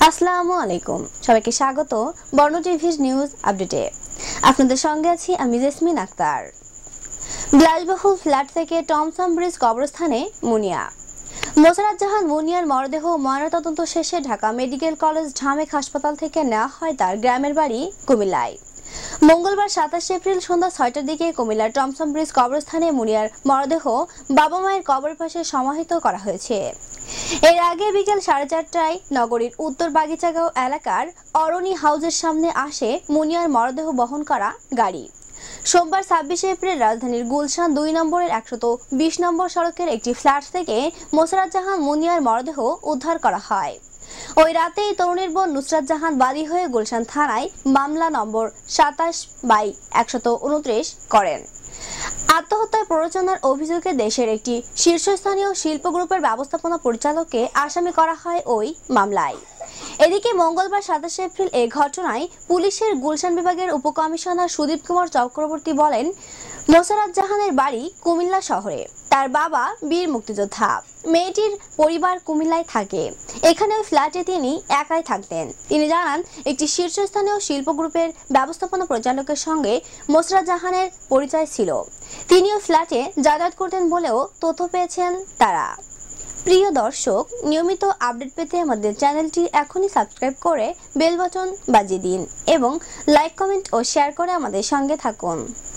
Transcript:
আসসালামু আলাইকুম, সবাইকে স্বাগত বর্ণ টিভির নিউজ আপডেটে। আপনাদের সঙ্গে আছি আমি জেসমিন আক্তার। বিলাসবহুল ফ্ল্যাট থেকে টমসন ব্রিজ কবরস্থানে মুনিয়া। মোশাররফ জাহান মুনিয়ার মরদেহ ময়নাতদন্ত শেষে ঢাকা মেডিকেল কলেজ ঢামেক হাসপাতাল থেকে নেওয়া হয় তার গ্রামের বাড়ি কুমিল্লায়। মঙ্গলবার 27 এপ্রিল সন্ধ্যা 6টার দিকে কুমিল্লার টমসন ব্রিজ কবরস্থানে মুনিয়ার মরদেহ বাবা মায়ের কবর পাশে সমাহিত করা হয়েছে। এর আগে বিকেল 4:30টায় নগরীর উত্তর বাগিচাগাঁও এলাকার অরণি হাউসের সামনে আসে মুনিয়ার মরদেহ বহন করা গাড়ি। সোমবার 26 এপ্রিল রাজধানীর গুলশান 2 নম্বরের 120 নম্বর সড়কের একটি ফ্ল্যাট থেকে মোশাররফ জাহান মুনিয়ার মরদেহ উদ্ধার করা হয়। ওই রাতেই তরুণীর বোন নুসরাত জাহান বাদী হয়ে গুলশান থানায় মামলা নম্বর 27/129 করেন। আত্মহত্যার প্ররোচনার অভিযোগে দেশের একটি শীর্ষস্থানীয় শিল্প গ্রুপের ব্যবস্থাপনা পরিচালককে আসামি করা হয় ওই মামলায়। এদিকে মঙ্গলবার 27 এপ্রিল এই ঘটনায় পুলিশের গুলশান বিভাগের উপকমিশনার সুদীপ কুমার চক্রবর্তী বলেন, মোশাররফ জাহানের বাড়ি কুমিল্লা শহরে। তার বাবা বীর মুক্তিযোদ্ধা, মেয়েটির পরিবার কুমিল্লায় থাকে। এখানে ওই ফ্ল্যাটে তিনি একাই থাকতেন। তিনি জানান, একটি শীর্ষস্থানীয় শিল্প গ্রুপের ব্যবস্থাপনা পরিচালকের সঙ্গে মোশাররফ জাহানের পরিচয় ছিল। তিনিও ফ্ল্যাটে যাতায়াত করতেন বলেও তথ্য পেয়েছেন তারা। প্রিয় দর্শক, নিয়মিত আপডেট পেতে আমাদের চ্যানেলটি এখনই সাবস্ক্রাইব করে বেল বাটন বাজিয়ে দিন এবং লাইক, কমেন্ট ও শেয়ার করে আমাদের সঙ্গে থাকুন।